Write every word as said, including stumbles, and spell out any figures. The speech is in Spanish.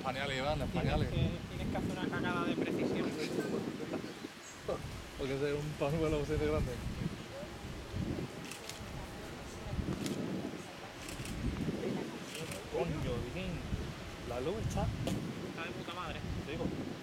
pañales, Iván, los Tienes pañales. que, tienes que hacer una cagada de precisión. Porque ese es un pañuelo bastante grande. Coño, bien. La luz está, Está de puta madre. te digo,